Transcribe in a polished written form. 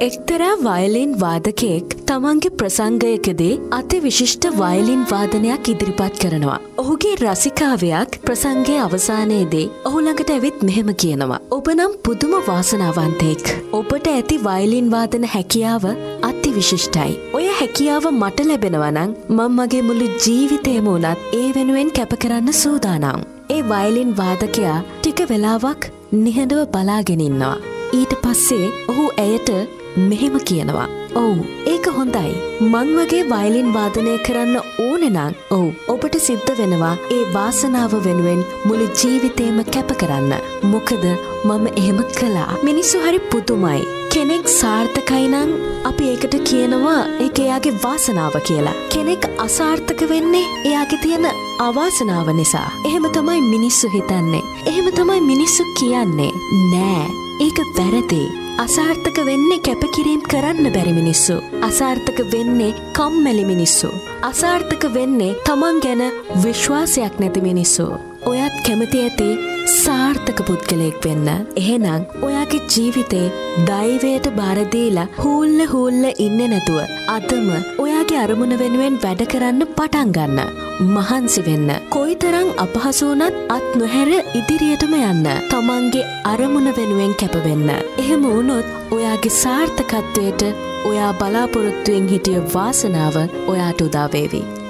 එක්තරා වයලින් වාදකයෙක් තමන්ගේ ප්‍රසංගයකදී අති විශිෂ්ට වයලින් වාදනයක් ඉදිරිපත් කරනවා. ඔහුගේ රසිකාවයක් ප්‍රසංගයේ අවසානයේදී ඔහු ළඟට ඇවිත් මෙහෙම කියනවා. ඔබ නම් පුදුම වාසනාවන්තයෙක්. ඔබට ඇති වයලින් වාදන හැකියාව අති විශිෂ්ටයි. ඔය හැකියාව මට ලැබෙනවා නම් මම මගේ මුළු ජීවිතේම උනත් ඒ වෙනුවෙන් කැප කරන්න සූදානම්. ඒ වයලින් වාදකයා ටික වෙලාවක් නිහඬව බලාගෙන ඉන්නවා. ඊට පස්සේ ඔහු ඇයට මෙහෙම කියනවා. ඔව් ඒක හොඳයි. මං වගේ වයලින් වාදනය කරන්න ඕනේ නම් ඔව් ඔබට සිද්ධ වෙනවා ඒ වාසනාව වෙනුවෙන් මුළු ජීවිතේම කැප කරන්න. මොකද මම එහෙම කළා. මිනිස්සු හරි පුදුමයි. කෙනෙක් සාර්ථකයි නම් අපි ඒකට කියනවා ඒක එයාගේ වාසනාව කියලා. කෙනෙක් අසාර්ථක වෙන්නේ එයාගේ තියෙන අවාසනාව නිසා. එහෙම තමයි මිනිස්සු හිතන්නේ. එහෙම තමයි මිනිස්සු කියන්නේ. නෑ ඒක වැරදි. අසාර්ථක වෙන්නේ කැපකිරීම කරන්න බැරි මිනිස්සු. අසාර්ථක වෙන්නේ කම්මැලි මිනිස්සු. අසාර්ථක වෙන්නේ තමන් ගැන විශ්වාසයක් නැති මිනිස්සු. ඔයත් කැමති ඇති සාර්ථක පුද්ගලයෙක් වෙන්න. එහෙනම් ඔයාගේ ජීවිතේ දෛවයට බාර දීලා හූල්ල ඉන්නේ නැතුව අදම ඔයාගේ අරමුණ වෙනුවෙන් වැඩ කරන්න පටන් ගන්න. මහන්සි වෙන්න. කොයිතරම් අපහසු වුණත් අත් නොහැර ඉදිරියටම යන්න. තමන්ගේ අරමුණ වෙනුවෙන් කැප වෙන්න. එහෙම වුණොත් ඔයාගේ සාර්ථකත්වයට ඔයා බලාපොරොත්තුෙන් හිටිය වාසනාව ඔයාට උදා වේවි.